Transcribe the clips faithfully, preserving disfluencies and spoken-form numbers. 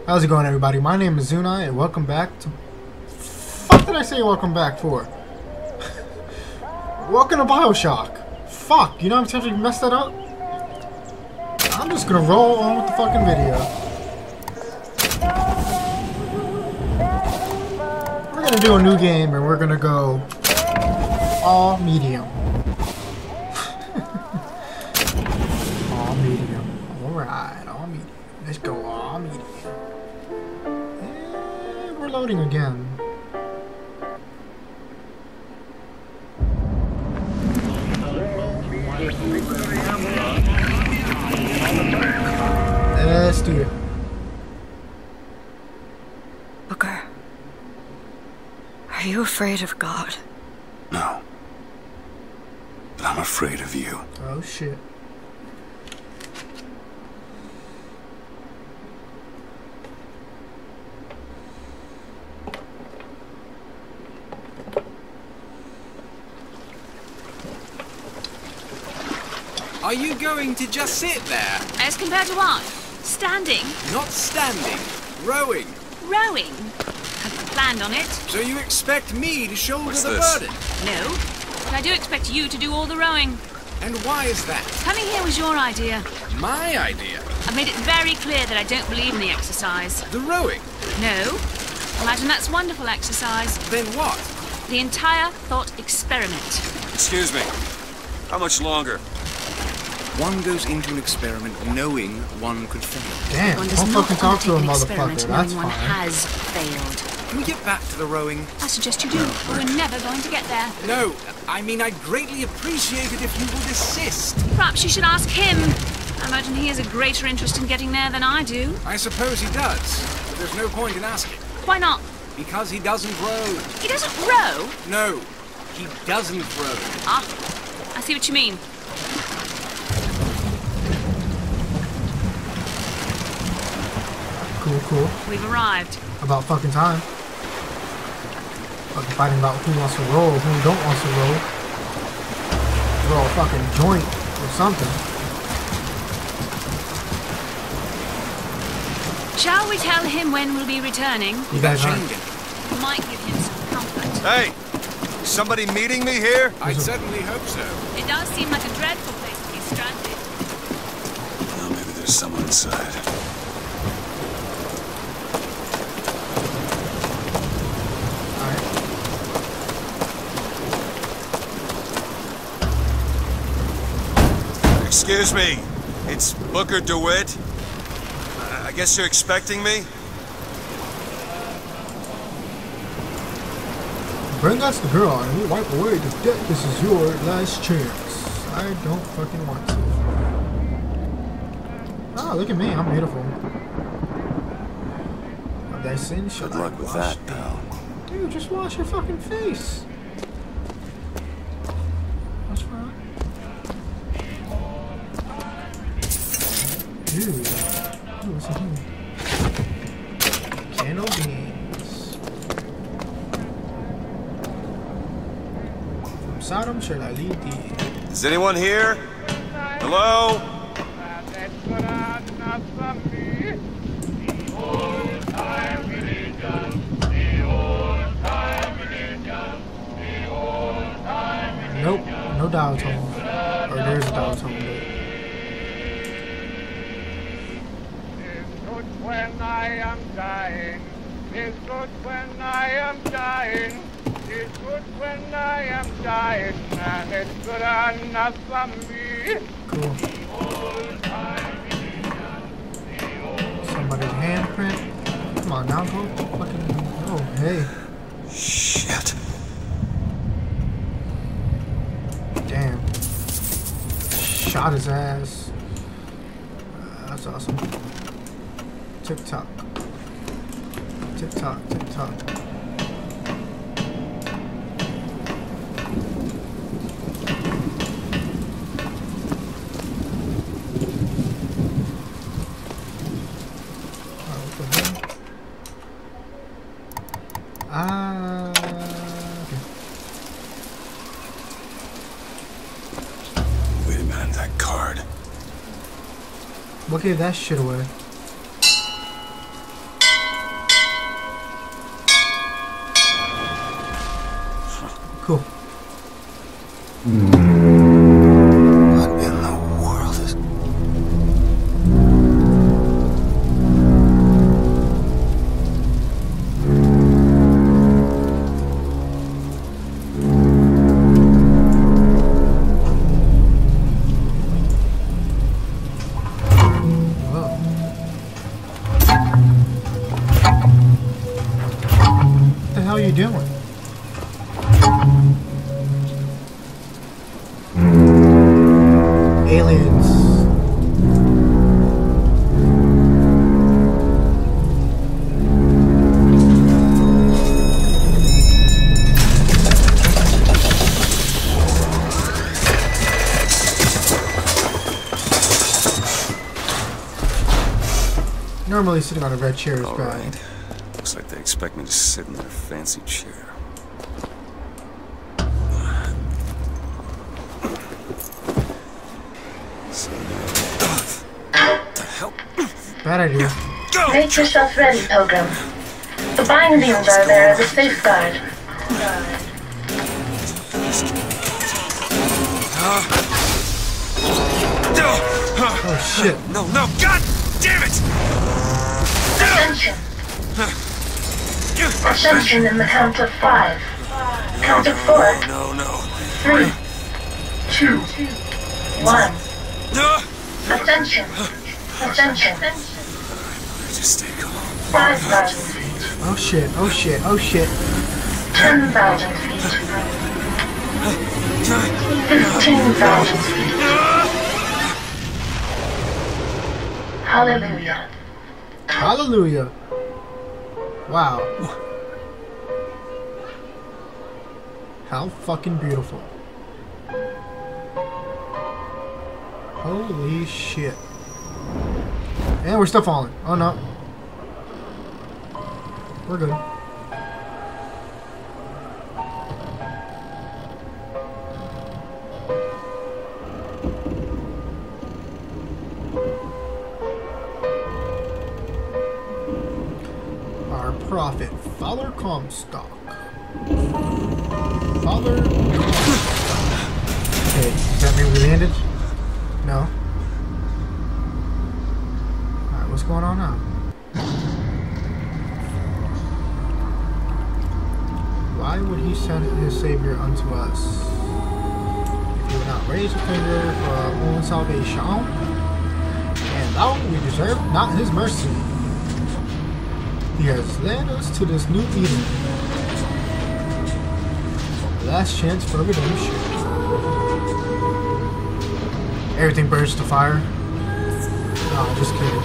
How's it going, everybody? My name is Zuna, and welcome back to... Fuck did I say welcome back for? Welcome to BioShock. Fuck, you know how many times you messed that up? I'm just gonna roll on with the fucking video. We're gonna do a new game, and we're gonna go... all medium. all medium. Alright, all medium. Let's go all medium. And we're loading again. Let's do it. Booker, are you afraid of God? No. But I'm afraid of you. Oh shit. Are you going to just sit there? As compared to what? Standing? Not standing. Rowing. Rowing? Hadn't planned on it. So you expect me to shoulder What's the this? burden? No. But I do expect you to do all the rowing. And why is that? Coming here was your idea. My idea? I've made it very clear that I don't believe in the exercise. The rowing? No. Imagine that's wonderful exercise. Then what? The entire thought experiment. Excuse me. How much longer? One goes into an experiment knowing one could fail. Damn, One don't does not fucking talk to a undertake an motherfucker. experiment That's knowing one fine. has failed. Can we get back to the rowing? I suggest you do, or we're never going to get there. No, I mean I'd greatly appreciate it if you would assist. Perhaps you should ask him. I imagine he has a greater interest in getting there than I do. I suppose he does. But there's no point in asking. Why not? Because he doesn't row. He doesn't row. No, he doesn't row. Ah, I see what you mean. Cool, cool. We've arrived. About fucking time. Fucking fighting about who wants to roll, who don't want to roll. Roll a fucking joint or something. Shall we tell him when we'll be returning? You guys aren't. We might give him some comfort. Hey! Somebody meeting me here? I certainly hope so. It does seem like a dreadful place to be stranded. Well, maybe there's someone inside. Excuse me, it's Booker DeWitt. Uh, I guess you're expecting me? Bring us the girl and we'll wipe away the debt. This is your last chance. I don't fucking want to. Oh, look at me. I'm beautiful. Of thy sin shall Good luck I with wash that, thee. pal. Dude, just wash your fucking face. What's wrong? Dude. Ooh, what's in here? Candle beans. From Sodom shall I lead thee. Is anyone here? Hello? Nope, no dial tone. Or there's a dial tone. It's good when I am dying. It's good when I am dying. It's good when I am dying. And it's good enough for me. Cool. Somebody's handprint. Come on now, go fucking. Oh, hey. Shit. Damn. Shot his ass. Uh, that's awesome. Tick tock. Tick tock, tick tock. Ah, okay. Wait a minute, that card. What gave that shit away? Cool. What in the world is... What the hell are you doing? Aliens. Normally sitting on a red chair is All bad. right. Looks like they expect me to sit in their fancy chair. So what the hell? Bad idea. Go! Make yourself ready, Pilgrim. The bindings are there as a safeguard. Oh shit. No, no, God damn it! Ascension. Ascension in the count of five. Count of four. No, no. Three. Two. One. No! Ascension. Ascension. Just stay calm. Five thousand feet. Oh shit. Oh shit. Oh shit. Ten thousand feet. Fifteen thousand feet. Hallelujah. Hallelujah. Wow. How fucking beautiful. Holy shit. And we're still falling. Oh no. We're good. Our prophet, Father Comstock. Father. Okay, does that mean we landed? No. Alright, what's going on now? Why would he send his Savior unto us? If he would not raise a finger for our own salvation, and thou we deserve not his mercy. He has led us to this new Eden. Last chance for redemption. Everything burns to fire. No, just kidding.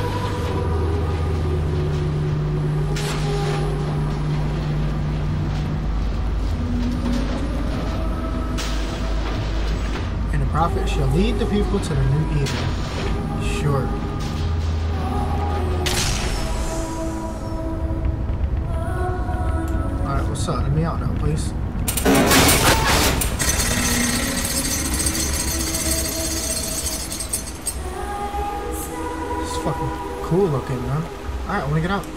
And the prophet shall lead the people to the new Eden. Sure. Alright, what's up? Let me out now, please. Fucking cool looking, man. Alright, I wanna get out.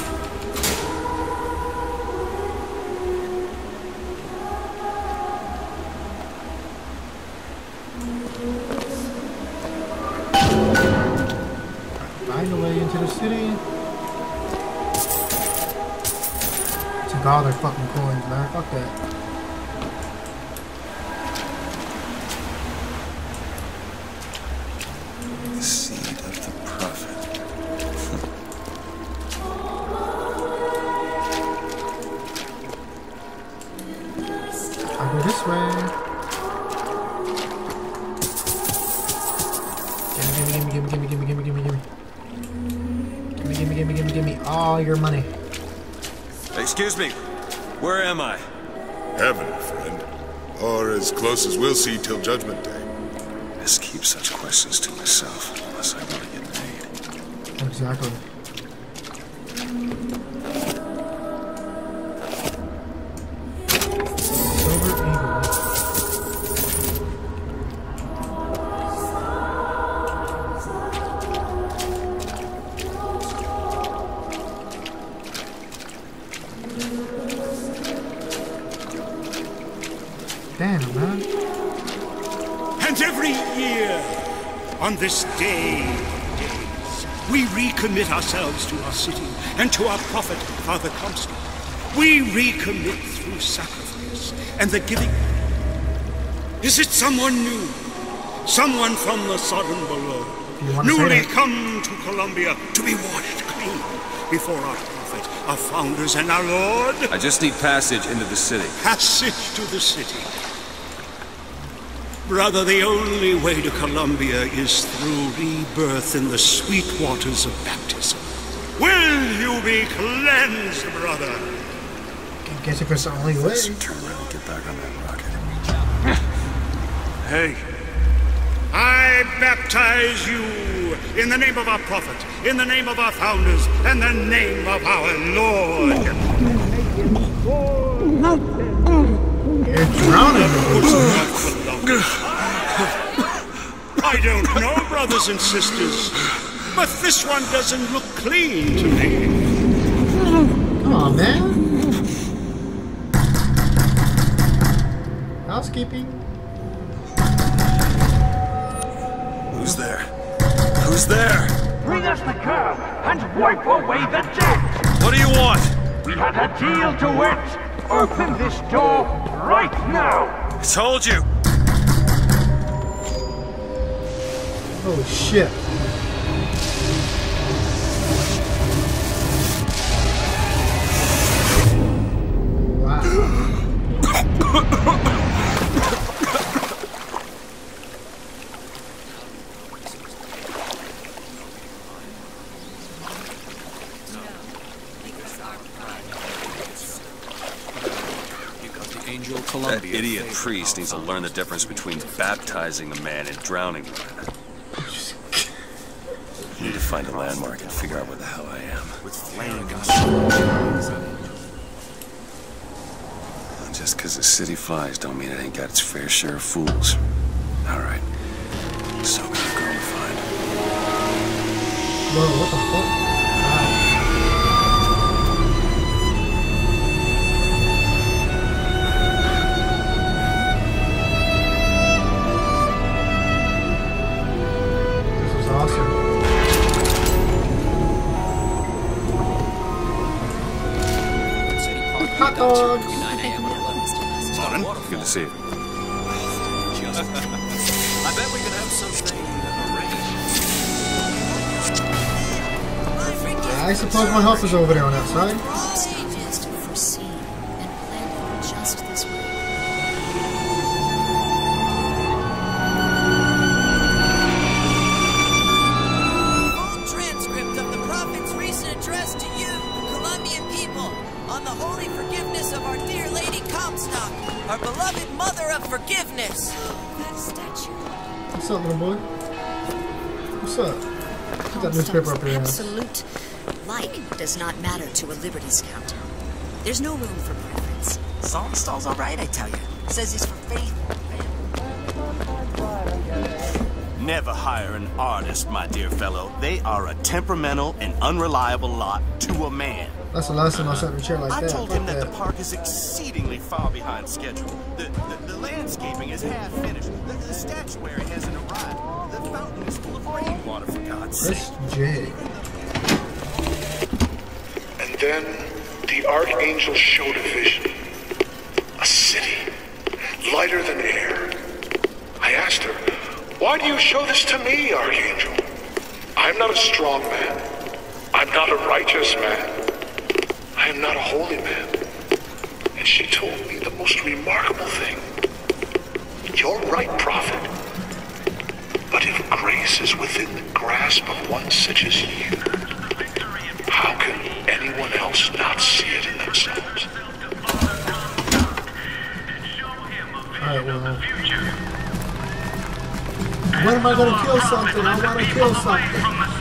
Find a way into the city. Take all their fucking coins, man. Fuck that. I'll go this way. Gimme, gimme, gimme, gimme, gimme, gimme, gimme, gimme. Gimme, gimme, gimme, gimme, gimme all your money. Excuse me. Where am I? Heaven, friend. Or as close as we'll see till Judgment Day. Just keep such questions to myself, unless I want to get paid. Exactly. Damn, man. And every year, on this day of days, we recommit ourselves to our city and to our prophet, Father Comstock. We recommit through sacrifice and the giving. Is it someone new? Someone from the Sodom below? Newly come to Columbia to be washed clean before our prophet, our founders, and our Lord? I just need passage into the city. Passage to the city. Brother, the only way to Columbia is through rebirth in the sweet waters of baptism. Will you be cleansed, brother? I guess if it's the only way. Turn around and get back on that rocket. Hey. I baptize you in the name of our prophet, in the name of our founders, and the name of our Lord. You're drowning. I don't know, brothers and sisters, but this one doesn't look clean to me. Come on, man. Housekeeping. Who's there? Who's there? Bring us the curb and wipe away the debt. What do you want? We had a deal to it. Open this door right now. I told you. Oh shit. Wow. That idiot priest needs to learn the difference between baptizing a man and drowning one. I need to find a landmark and figure out where the hell I am. With flames. Just because the city flies don't mean it ain't got its fair share of fools. All right. So good girl to find. Whoa, what the fuck? Wow. Awesome. Hot dogs. Good to see you. I bet we could have something arranged. I suppose my help is over there on that side. Sages to foresee and plan it just this way. Full transcript of the prophet's recent address to you, the Colombian people, on the holy forgiveness of our dear Lady Comstock, our beloved Mother of Forgiveness. That statue. What's up, little boy? What's up? Put that newspaper up here. Absolute like does not matter to a Liberty Scout. There's no room for preference. Saltonstall's all right, I tell you. Says he's for faith. Never hire an artist, my dear fellow. They are a temperamental and unreliable lot to a man. That's the last time I sat in a chair like I that. told Fuck him that, that the park is exceedingly far behind schedule. The, the, the landscaping is half finished. The, the statuary hasn't arrived. The fountain is full of rainwater, for God's sake. S J. And then the Archangel showed a vision. A city, lighter than air. I asked her, why do you show this to me, Archangel? I'm not a strong man. I'm not a righteous man. I am not a holy man. And she told me the most remarkable thing. You're right, prophet. But if grace is within the grasp of one such as you, how can anyone else not see it in themselves? Alright, well. When am I gonna kill something? I wanna kill something.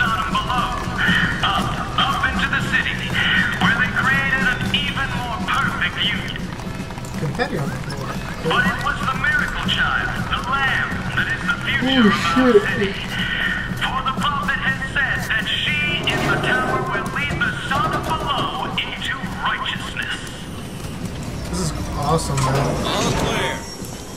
Confetti on the floor. But it was the miracle child, the lamb, that is the future Oh, of shit. our city. For the prophet has said that she in the tower will lead the son of below into righteousness. This is awesome, man. All clear.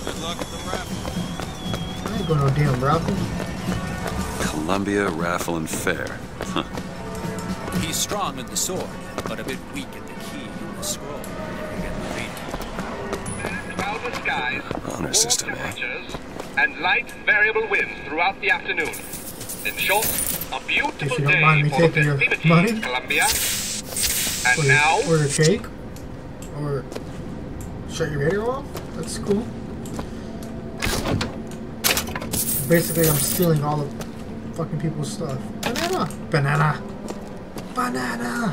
bro. Columbia Raffle and Fair. Huh. He's strong with the sword, but a bit weak at the key and the scroll. Cloudless skies, Honor system, eh? and light variable winds throughout the afternoon. In short, a beautiful If you don't day mind me for taking your festivities, money. Columbia. And Or, now, or your cake. Or shut your radio off. That's cool. Basically, I'm stealing all of fucking people's stuff. Banana! Banana! Banana!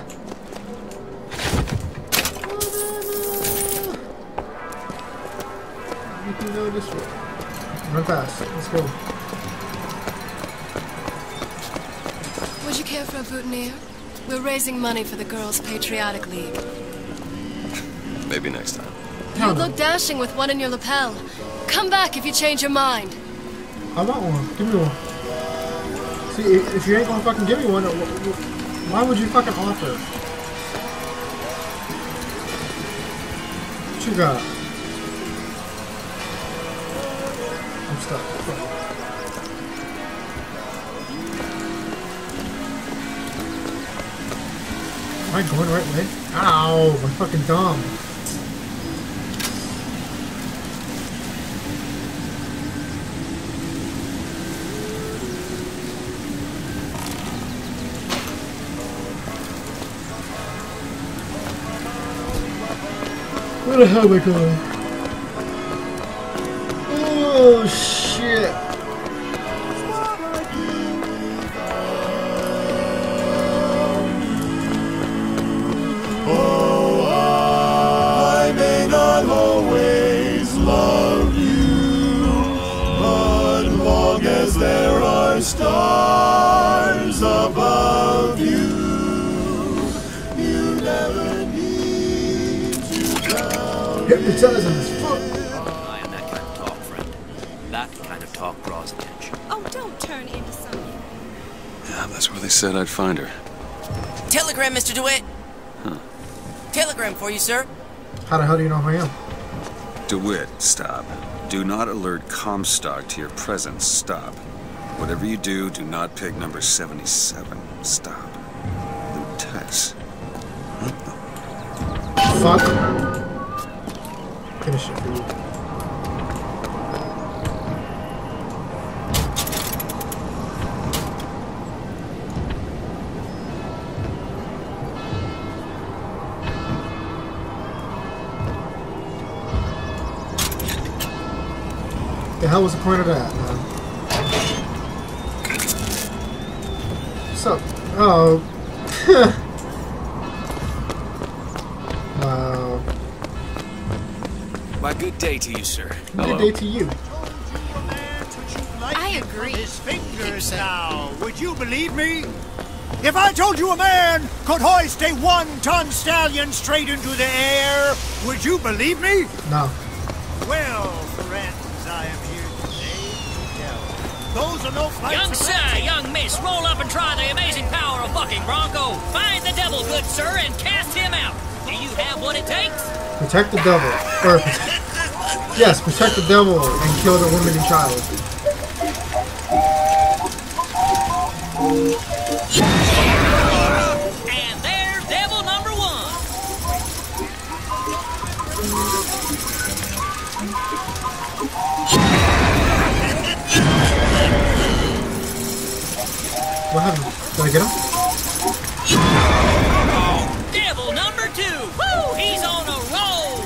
You can go this way. Run fast. Let's go. Would you care for a boutonniere? We're raising money for the Girls' Patriotic League. Maybe next time. You look dashing with one in your lapel. Come back if you change your mind. I want one. Give me one. See, if, if you ain't gonna fucking give me one, why would you fucking offer? What you got? I'm stuck. Fuck. Am I going the right way? Ow! I'm fucking dumb. Where the hell am I going? Oh shit! Oh, I may not always love you, but long as there are stars above you, you never need to drown. Hypnotizing as fuck. I am that kind of talk, friend. That kind of talk draws attention. Oh, don't turn into something. Yeah, that's where they said I'd find her. Telegram, Mister DeWitt. Huh. Telegram for you, sir. How the hell do you know who I am? DeWitt, stop. Do not alert Comstock to your presence. Stop. Whatever you do, do not pick number seventy-seven. Stop. Then Tess. What the fuck? Finish it for you. The hell was the point of that, man? What's up? Oh. Wow. Why, good day to you, sir. Good day to you. I agree. His fingers now. Would you believe me? If I told you a man could hoist a one-ton stallion straight into the air, would you believe me? No. Well, friends, I am here today to tell you. Those are no fights. Young sir, young miss, roll up and try the amazing power of bucking bronco. Find the devil, good sir, and cast him out. Do you have what it takes? Protect the devil. Or, yes, protect the devil and kill the woman and child. And there's devil number one. What happened? Did I get him? Devil number two. Woo! He's on a roll.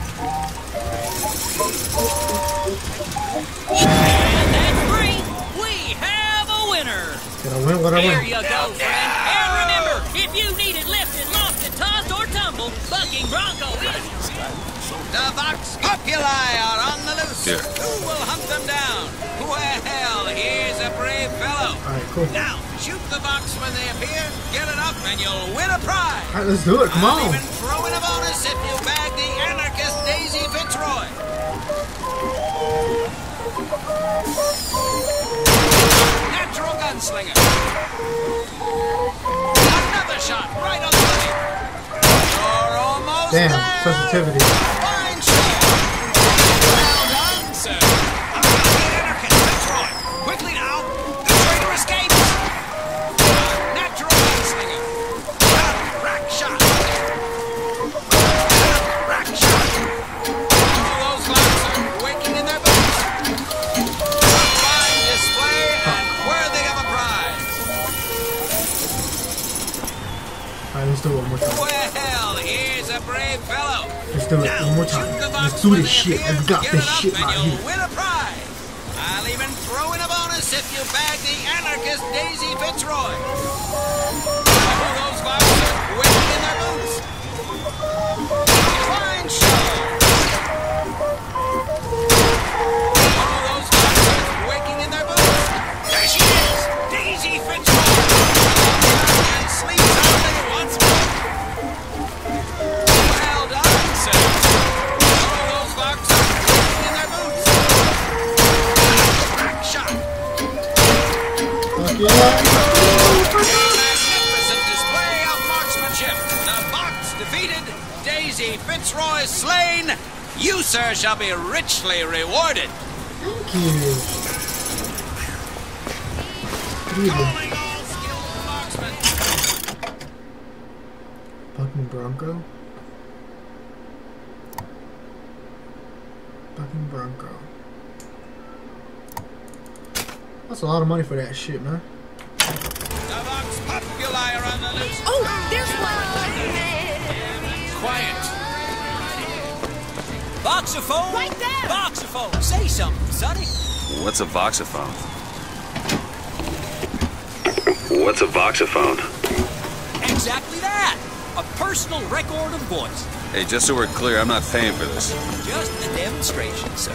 And that's three. We have a winner. Did I win? What I win? There you go, friend. And remember, if you needed lifted, lofted, tossed, or tumbled, bucking bronco is. The Vox Populi are on the loose. Here. Who will hunt them down? Well, here's a brave fellow. Alright, cool. Now, shoot the box when they appear, get it up, and you'll win a prize. Alright, let's do it. Come I'll on. even throw in a bonus if you bag the anarchist Daisy Fitzroy. Natural gunslinger. Another shot right on the money. You're almost Damn, there. sensitivity. Fine shot. Well done, sir. I'm the anarchist Fitzroy. Quick Alright, let's do it one more time. Well, here's a brave fellow. Let's do it now, one more time. Let's do this shit. Let's got this shit right you'll here. win a prize. I'll even throw in a bonus if you bag the anarchist Daisy Fitzroy. All those foxes are waiting in their boots. Fine show. All those foxes are waking in their boots. There she is, Daisy Fitzroy. And sleeps on it once more. Well done, sir. All those foxes are waking in their boots. Crack shot. Fuck yeah. Magnificent display of marksmanship. The Fox defeated, Daisy Fitzroy slain. You, sir, shall be richly rewarded. Thank you. Calling all skilled marksmen. Fucking Bronco. Fucking Bronco. That's a lot of money for that shit, man. The Vox Populi are on the loose. Oh, there's one. Quiet. Voxophone? Right there. Voxophone. Say something, sonny. What's a voxophone? What's a voxophone? Exactly that. A personal record of voice. Hey, just so we're clear, I'm not paying for this. Just a demonstration, sir.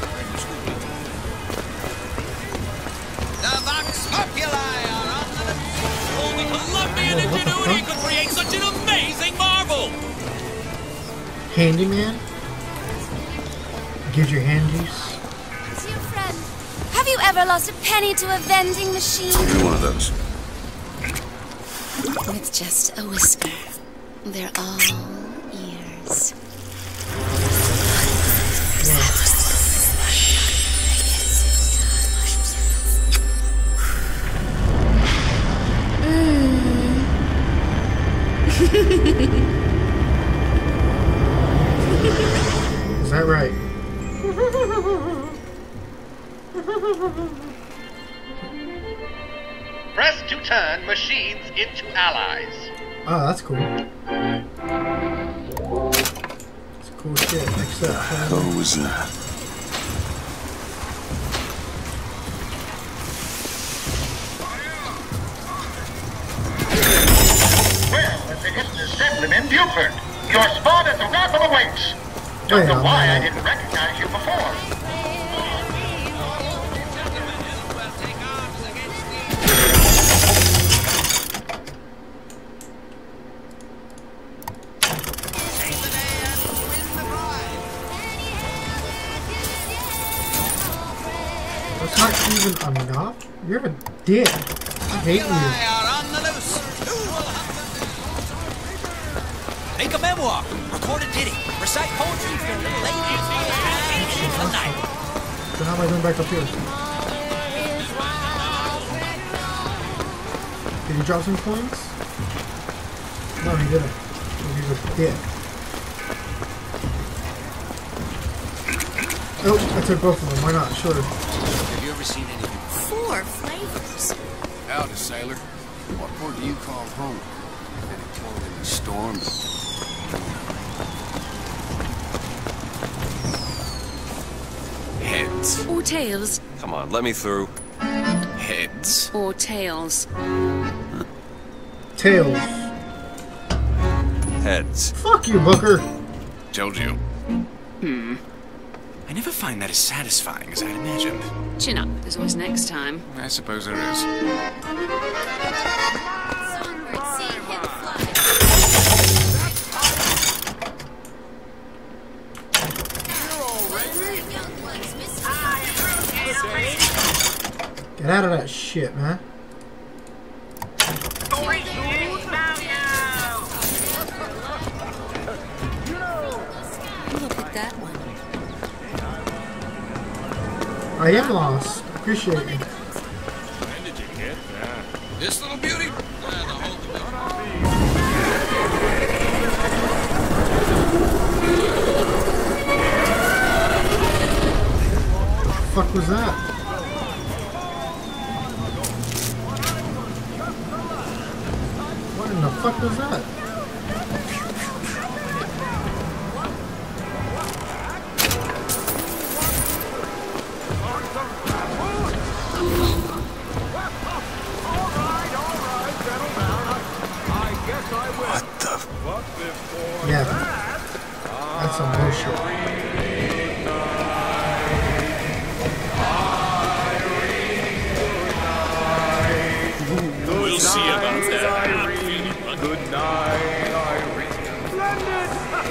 The Vox Populi are on the loose. Only Colombian ingenuity could create such an amazing marvel. Handyman? Gives your handies. Dear friend, have you ever lost a penny to a vending machine? Give me one of those. With just a whisper. They're all ears. Is that right? Press to turn machines into allies. Oh, that's cool. That's cool shit. Next up. How was that? Well, as a hidden assemblyman, Buford, your spot at the raffle awaits. Don't know why I didn't recognize you before. That's not even enough? You're a dick. I hate you. Make a memoir. Record a ditty. Recite poetry for your little lady. And a night. So how am I going back up here? Did he drop some coins? No, he didn't. He's a dick. Oh, I took both of them. Why not? Sure. Have you ever seen anything? Four flavors. Howdy, sailor. What port do you call home? Any port in the storm? Heads. Or tails. Come on, let me through. Heads. Or tails. Tails. Heads. Fuck you, Booker. Told you. Hmm. I never find that as satisfying as I'd imagined. Chin up. There's always next time. I suppose there is. Get out of that shit, man. Look at that one. I am lost. Appreciate it. When did you get that? This little beauty? Uh, the whole What the fuck was that? What in the fuck was that? Yeah. That's some bullshit. We'll see about that. I'm feeling lucky. Good night, Irene. Splendid!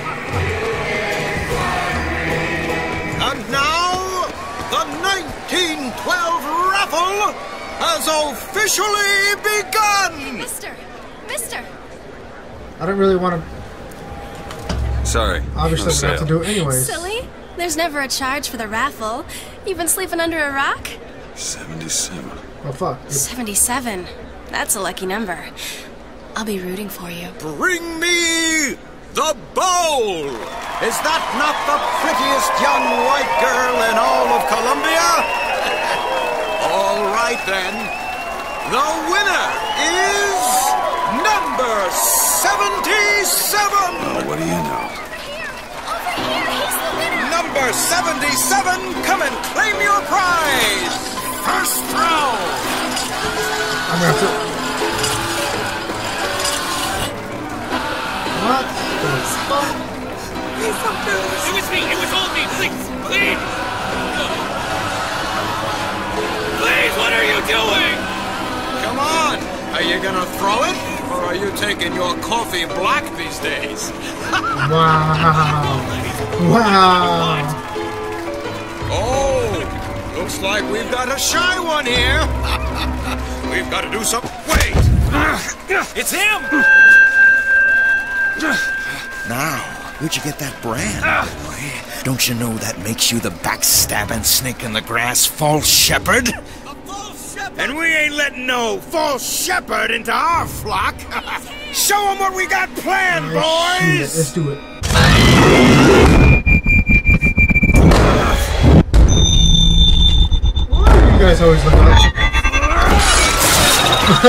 And now, the nineteen twelve raffle has officially begun! Mister! Mister! I don't really want to. Sorry. Obviously, no we have to do it anyways. Silly. There's never a charge for the raffle. You've been sleeping under a rock? seventy-seven. Oh, fuck. seventy-seven. That's a lucky number. I'll be rooting for you. Bring me the bowl! Is that not the prettiest young white girl in all of Columbia? All right, then. The winner is number seventy-seven! Oh, what do you know? Number seventy-seven, come and claim your prize! First round! I'm gonna have to... What the fuck? It was me! It was all me! Please! Please! Please, what are you doing? Come on! Are you gonna throw it? Or are you taking your coffee black these days? Wow. Wow. Oh, looks like we've got a shy one here. We've got to do something. Wait! It's him! Now, where'd you get that brand, boy? Don't you know that makes you the backstabbing snake in the grass false shepherd? And we ain't letting no false shepherd into our flock. Show them what we got planned, boys! Oh, shit. Let's do it. Why do you guys always look like? Oh.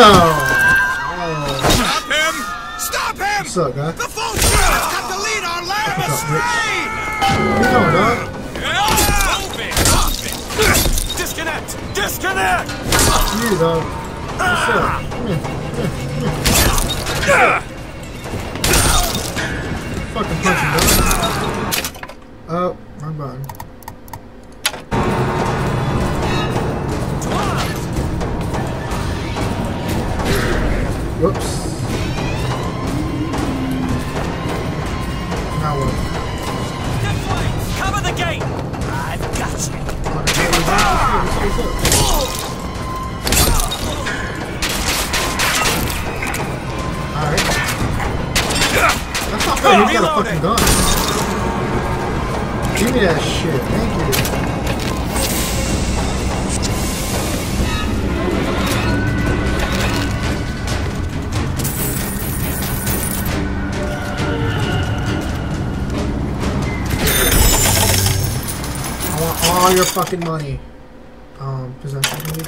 Stop him! Stop him! What's up, guy? The false shepherd's got the lead on land astray! What are you doing, dog? Disconnect! Disconnect! You, dog. What's up? Come here. Come here. Fucking punch him, dog. Oh, wrong button. Whoops. Now what? Cover the gate! I've got you! Alright. That's not fair, he's got a fucking gun. Give me that shit, thank you. I want all your fucking money. Um, possession maybe?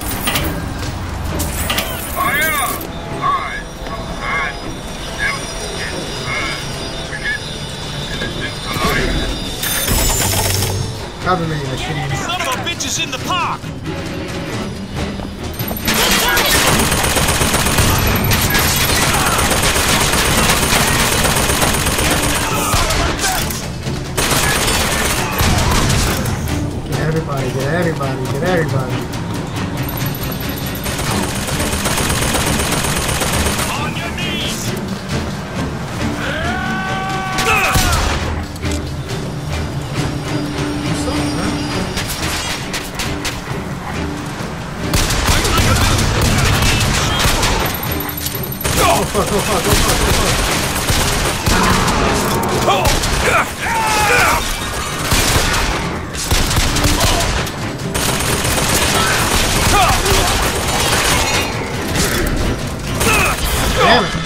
Cover me, machine. Son of a bitch is in the park! Get everybody, get everybody, get everybody. On your knees! Oh fuck, oh fuck, oh fuck, oh fuck. Oh! Damn it.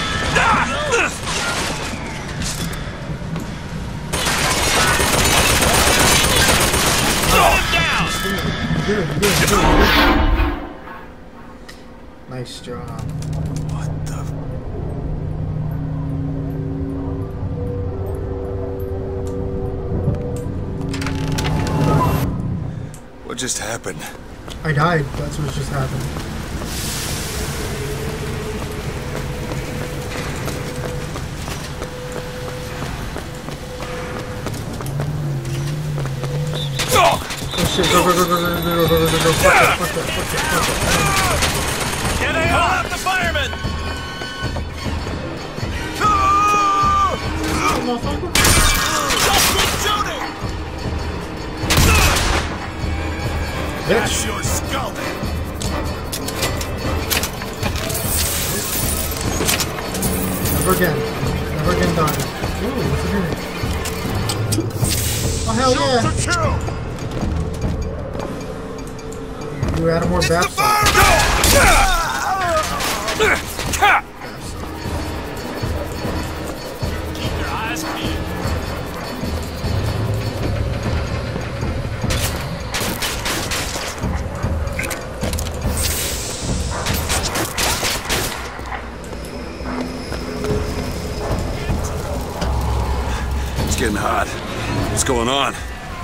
Good, good, good. Nice job. What the? What just happened? I died. That's what just happened. shit. Go, go, go, go, go, go, go, go, go, go, go. Fuck it, fuck it, fuck it, fuck it. Get out the fireman! Motherfucker. Just keep shooting! That's your skull then. Never again. Never again done. Ooh, what's in here? Oh, hell yeah! You added more bath salts. Keep your eyes peeled. It's getting hot. What's going on?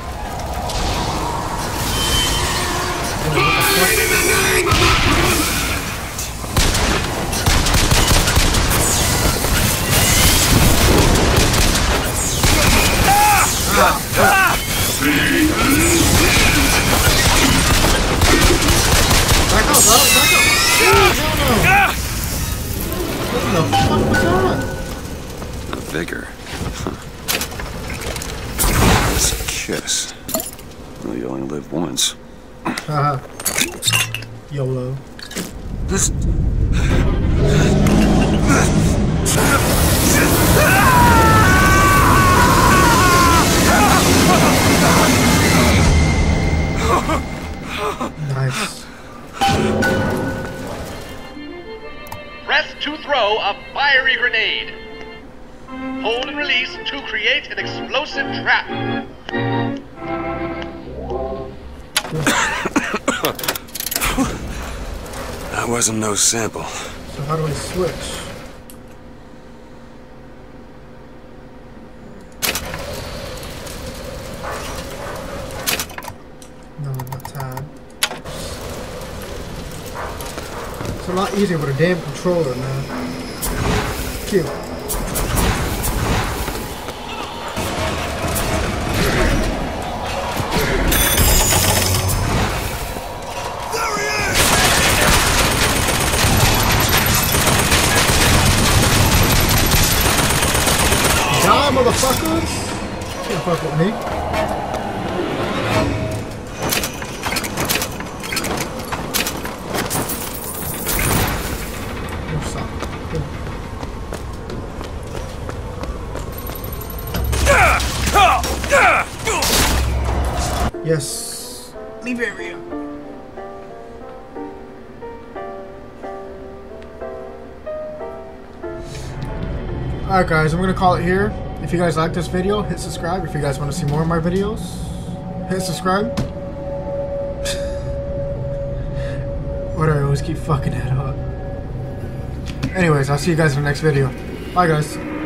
Back up, bro. Back up. Hell no. What the fuck was that? A vigor. Huh. It's a kiss. Well, you only live once. Haha. YOLO. This. Nice. Press to throw a fiery grenade. Hold and release to create an explosive trap. That wasn't no sample. So how do I switch? No, not tab. It's a lot easier with a damn controller, man. Cute. Die, motherfuckers! Can't fuck with me. Yes. Leave area. Alright guys, I'm gonna call it here. If you guys like this video, hit subscribe. If you guys want to see more of my videos, hit subscribe. Why do I always keep fucking that up? Anyways, I'll see you guys in the next video. Bye guys.